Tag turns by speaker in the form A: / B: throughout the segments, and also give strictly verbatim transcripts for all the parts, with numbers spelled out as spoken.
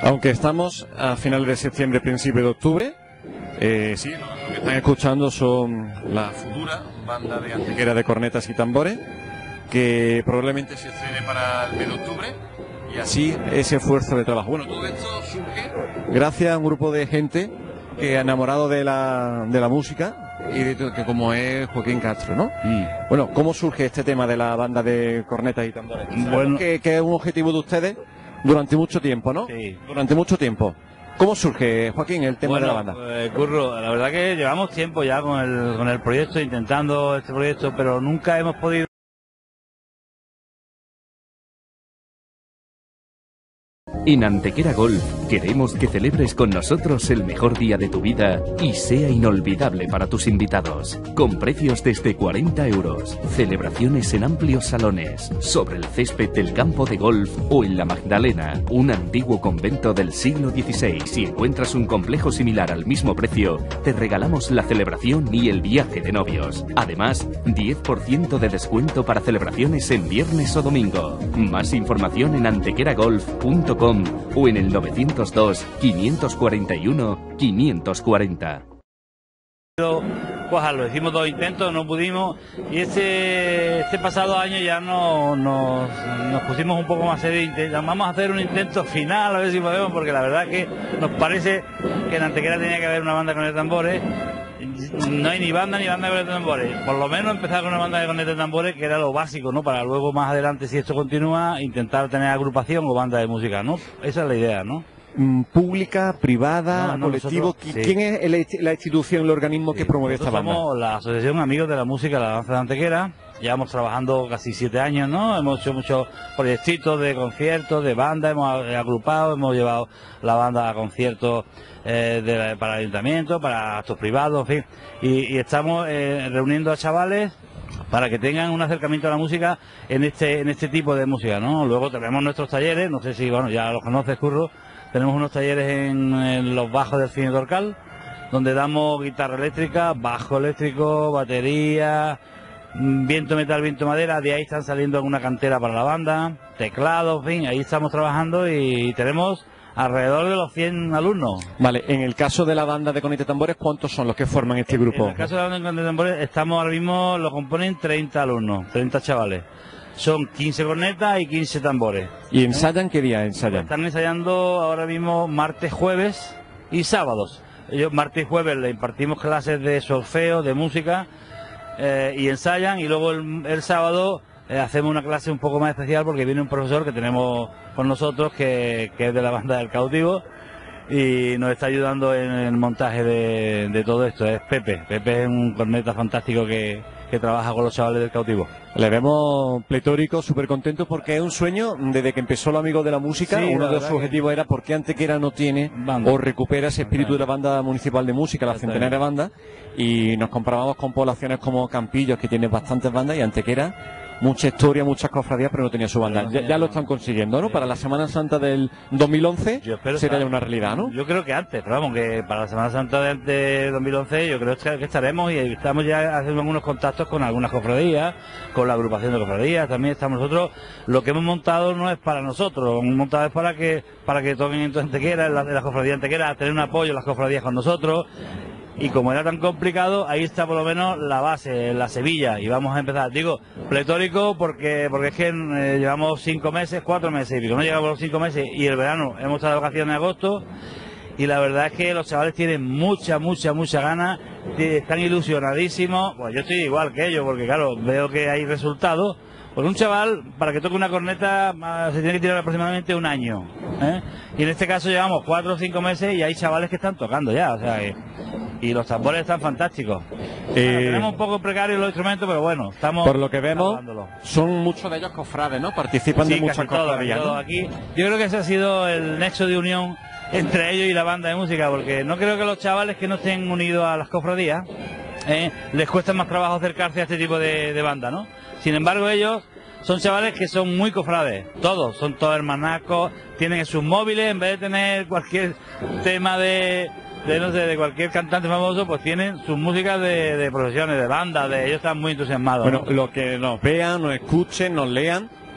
A: Aunque estamos a finales de septiembre, principio de octubre, eh, sí, lo que están escuchando son la futura banda de Antequera de cornetas y tambores, que probablemente se estrene para el mes de octubre, y así ese esfuerzo de trabajo. Bueno, todo esto surge gracias a un grupo de gente que ha enamorado de la, de la música, y de, que como es Joaquín Castro, ¿no? Mm. Bueno, ¿cómo surge este tema de la banda de cornetas y tambores? Bueno, que, que es un objetivo de ustedes durante mucho tiempo, ¿no? Sí. Durante mucho tiempo. ¿Cómo surge, Joaquín, el tema
B: bueno,
A: de la banda?
B: Pues, Curro, la verdad que llevamos tiempo ya con el, con el proyecto, intentando este proyecto, pero nunca hemos podido...
C: En Antequera Golf queremos que celebres con nosotros el mejor día de tu vida y sea inolvidable para tus invitados. Con precios desde cuarenta euros. Celebraciones en amplios salones, sobre el césped del campo de golf o en la Magdalena, un antiguo convento del siglo dieciséis. Si encuentras un complejo similar al mismo precio, te regalamos la celebración y el viaje de novios. Además, diez por ciento de descuento para celebraciones en viernes o domingo. Más información en antequeragolf punto com o en el novecientos dos, quinientos cuarenta y uno, quinientos cuarenta.
B: Pues lo hicimos dos intentos, no pudimos, y este, este pasado año ya no, nos, nos pusimos un poco más serios. Vamos a hacer un intento final, a ver si podemos, porque la verdad que nos parece que en Antequera tenía que haber una banda con el tambores. No hay ni banda ni banda de tambores. Por lo menos empezar con una banda de cornetas y tambores, que era lo básico, ¿no? Para luego más adelante, si esto continúa, intentar tener agrupación o banda de música, ¿no? Esa es la idea, ¿no?
A: Pública, privada, no, no, colectivo. Nosotros, ¿Quién sí. es el, la institución, el organismo sí, que promueve esta banda?
B: Somos la Asociación Amigos de la Música de la Danza de Antequera. Llevamos trabajando casi siete años, ¿no? Hemos hecho muchos proyectitos de conciertos, de banda, hemos agrupado, hemos llevado la banda a conciertos eh, de, para el ayuntamiento, para actos privados, en fin. Y, y estamos eh, reuniendo a chavales para que tengan un acercamiento a la música en este en este tipo de música, ¿no? Luego tenemos nuestros talleres, no sé si, bueno, ya los conoces, Curro. Tenemos unos talleres en, en los bajos del Cine Torcal, donde damos guitarra eléctrica, bajo eléctrico, batería, viento metal, viento madera. De ahí están saliendo alguna cantera para la banda, teclados, en fin, ahí estamos trabajando y tenemos alrededor de los cien alumnos.
A: Vale, en el caso de la banda de cornetas y tambores, ¿cuántos son los que forman este
B: en,
A: grupo?
B: En el caso de la banda de cornetas y tambores, estamos ahora mismo, lo componen treinta alumnos, treinta chavales. Son quince cornetas y quince tambores.
A: ¿Y ensayan qué día ensayan?
B: Están ensayando ahora mismo martes, jueves y sábados. Ellos martes y jueves le impartimos clases de solfeo, de música, eh, y ensayan, y luego el, el sábado eh, hacemos una clase un poco más especial porque viene un profesor que tenemos con nosotros que, que es de la banda del Cautivo y nos está ayudando en el montaje de, de todo esto. Es Pepe. Pepe es un corneta fantástico que, que trabaja con los chavales del Cautivo.
A: Le vemos pletórico, súper contento, porque es un sueño desde que empezó los Amigos de la Música. Sí, uno de sus objetivos que... era por qué Antequera no tiene banda, o recupera ese espíritu de la banda municipal de música, la centenaria banda, y nos comparábamos con poblaciones como Campillos, que tiene bastantes bandas, y Antequera mucha historia, muchas cofradías, pero no tenía su banda. Ya, ya lo están consiguiendo, ¿no? Para la Semana Santa del dos mil once será ya una realidad, ¿no?
B: Yo creo que antes, pero vamos, que para la Semana Santa del de dos mil once yo creo que estaremos, y estamos ya haciendo algunos contactos con algunas cofradías, con la agrupación de cofradías, también estamos nosotros. Lo que hemos montado no es para nosotros, lo hemos montado es para que para que toquen en Antequera, en la, en la cofradía Antequera, tener un apoyo en las cofradías con nosotros. Y como era tan complicado, ahí está por lo menos la base, la Sevilla, y vamos a empezar. Digo, pletórico porque porque es que eh, llevamos cinco meses, cuatro meses y pico, no llegamos a los cinco meses, y el verano hemos estado de vacaciones en agosto, y la verdad es que los chavales tienen mucha, mucha, mucha ganas, están ilusionadísimos. Pues yo estoy igual que ellos, porque claro, veo que hay resultados. Porque un chaval, para que toque una corneta, se tiene que tirar aproximadamente un año, ¿eh? Y en este caso llevamos cuatro o cinco meses y hay chavales que están tocando ya, o sea, que, y los tambores están fantásticos. Eh, bueno, tenemos un poco precarios los instrumentos, pero bueno, estamos...
A: Por lo que vemos, son muchos de ellos cofrades, ¿no? Participan sí, de muchas cofradías, ¿no?
B: Aquí, yo creo que ese ha sido el nexo de unión entre ellos y la banda de música, porque no creo que los chavales que no estén unidos a las cofradías eh, les cuesta más trabajo acercarse a este tipo de, de banda, ¿no? Sin embargo, ellos son chavales que son muy cofrades, todos, son todos hermanacos, tienen sus móviles, en vez de tener cualquier tema de, de no sé, de cualquier cantante famoso, pues tienen sus músicas de, de profesiones, de bandas, de ellos están muy entusiasmados.
A: Bueno,
B: ¿no?
A: Lo que nos vean, nos escuchen, nos lean,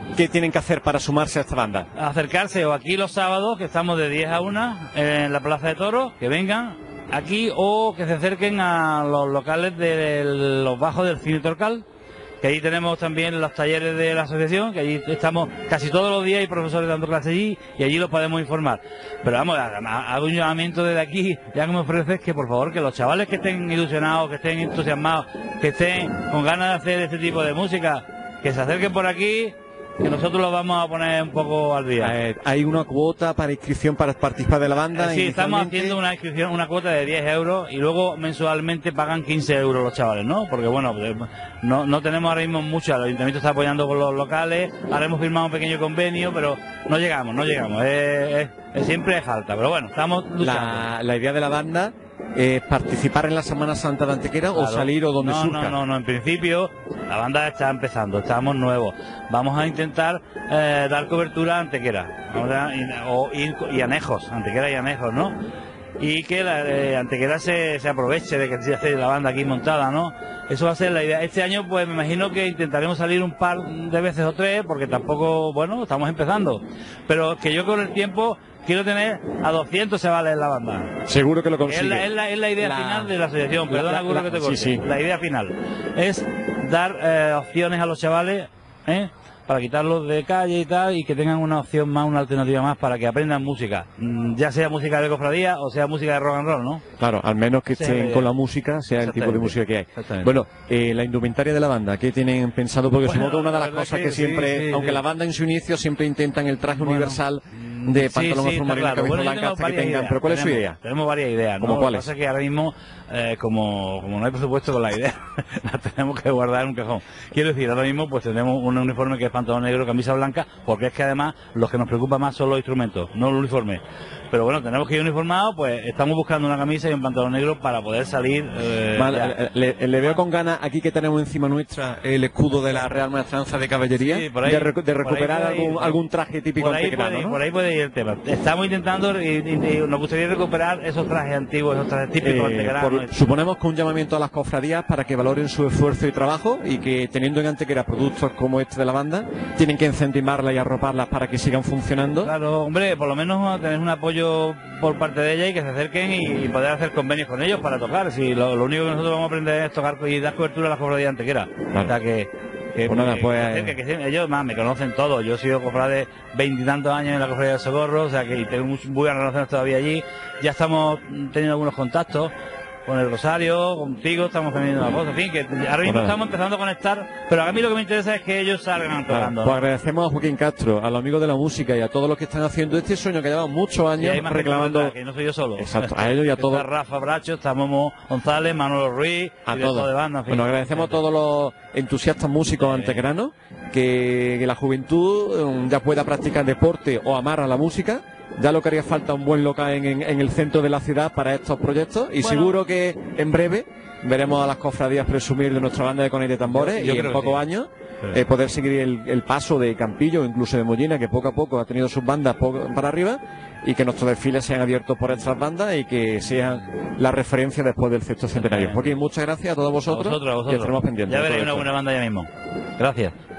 A: ¿qué tienen que hacer para sumarse a esta banda?
B: Acercarse o aquí los sábados, que estamos de diez a una en la Plaza de Toros, que vengan aquí o que se acerquen a los locales de los bajos del Cine Torcal, que allí tenemos también los talleres de la asociación, que allí estamos casi todos los días, hay profesores dando clases allí y allí los podemos informar. Pero vamos, hago un llamamiento desde aquí, ya que me ofreces que por favor que los chavales que estén ilusionados, que estén entusiasmados, que estén con ganas de hacer este tipo de música, que se acerquen por aquí, que nosotros los vamos a poner un poco al día.
A: Eh, ¿Hay una cuota para inscripción para participar de la banda?
B: Eh, sí, estamos haciendo una inscripción, una cuota de diez euros y luego mensualmente pagan quince euros los chavales, ¿no? Porque bueno, no, no tenemos ahora mismo mucho, el ayuntamiento está apoyando con los locales, ahora hemos firmado un pequeño convenio, pero no llegamos, no llegamos, es, es, es siempre falta, pero bueno, estamos luchando.
A: La, la idea de la banda es participar en la Semana Santa de Antequera, claro, o salir o donde
B: no,
A: surja.
B: No, no, no, en principio la banda está empezando, estamos nuevos. Vamos a intentar eh, dar cobertura a Antequera ahora, y, o, y, y Anejos, Antequera y Anejos, ¿no? Y que la eh, Antequera se, se aproveche de que se hace la banda aquí montada, ¿no? Eso va a ser la idea. Este año pues me imagino que intentaremos salir un par de veces o tres, porque tampoco, bueno, estamos empezando. Pero que yo con el tiempo quiero tener a doscientos chavales en la banda.
A: Seguro que lo consigue.
B: Es la, es la, es la idea la, final de la asociación. Perdona, la, la, que te corte. Sí, sí. La idea final es dar eh, opciones a los chavales, ¿eh? Para quitarlos de calle y tal, y que tengan una opción más, una alternativa más para que aprendan música, ya sea música de cofradía o sea música de rock and roll, ¿no?
A: Claro, al menos que estén sí, con la música, sea el tipo de música que hay. Bueno, eh, la indumentaria de la banda, ¿qué tienen pensado? Porque bueno, supongo que una de las cosas que, que siempre, sí, sí, aunque sí. la banda en su inicio siempre intentan el traje bueno, universal de pantalón azul marino,
B: claro.
A: camisa
B: bueno,
A: blanca, hasta que tengan,
B: ideas.
A: pero ¿cuál
B: tenemos,
A: es su idea?
B: Tenemos varias ideas, ¿no?
A: ¿Cómo cuáles?
B: Lo que pasa es que ahora mismo, eh, como, como no hay presupuesto con la idea, la tenemos que guardar en un cajón. Quiero decir, ahora mismo pues tenemos un uniforme que es pantalón negro, camisa blanca, porque es que además los que nos preocupa más son los instrumentos, no el uniforme. Pero bueno, tenemos que ir uniformados, pues estamos buscando una camisa y un pantalón negro para poder salir. Eh,
A: vale, le, le veo con ganas aquí que tenemos encima nuestra el escudo de la Real Maestranza de Caballería, sí, por ahí, de, rec de recuperar algún, ir, algún traje típico antequerano, ¿no?
B: Por ahí puede ir el tema. Estamos intentando y, y, y nos gustaría recuperar esos trajes antiguos, esos trajes típicos eh, antequeranos.
A: Suponemos que un llamamiento a las cofradías para que valoren su esfuerzo y trabajo y que teniendo en Antequera productos como este de la banda, tienen que incentivarlas y arroparlas para que sigan funcionando.
B: Claro, hombre, por lo menos tener un apoyo por parte de ella y que se acerquen y, y poder hacer convenios con ellos para tocar. Si lo, lo único que nosotros vamos a aprender es tocar y dar cobertura a las cofradías de Antequera. Claro. O sea que, que,
A: pues nada,
B: que,
A: pues,
B: que, acerque, que, que ellos más me conocen todos. Yo he sido cofrade veintitantos años en la cofradía del Socorro, o sea que y tengo muy buenas relaciones todavía allí. Ya estamos teniendo algunos contactos con el Rosario, contigo, estamos teniendo una cosa, en fin, que ahora mismo bueno. estamos empezando a conectar, pero a mí lo que me interesa es que ellos salgan tocando.
A: Pues agradecemos a Joaquín Castro, a los amigos de la música y a todos los que están haciendo este sueño que llevamos muchos años reclamando.
B: Que no soy yo solo.
A: Exacto, a ellos y a todos.
B: Está Rafa Bracho, está Momo González, Manuel Ruiz,
A: a todos.
B: De banda, en fin.
A: Bueno, agradecemos a todos los entusiastas músicos sí. antequeranos, que, que la juventud um, ya pueda practicar deporte o amar a la música. Ya lo que haría falta un buen local en, en, en el centro de la ciudad para estos proyectos y bueno, seguro que en breve veremos a las cofradías presumir de nuestra banda de cones y de tambores yo, yo y en pocos sí. años sí. eh, poder seguir el, el paso de Campillo, incluso de Mollina, que poco a poco ha tenido sus bandas para arriba, y que nuestros desfiles sean abiertos por estas bandas y que sean la referencia después del sexto centenario. Joaquín, muchas gracias a todos vosotros,
B: a vosotros, a vosotros.
A: y estaremos pendientes.
B: Ya veréis una buena banda ya mismo. Gracias.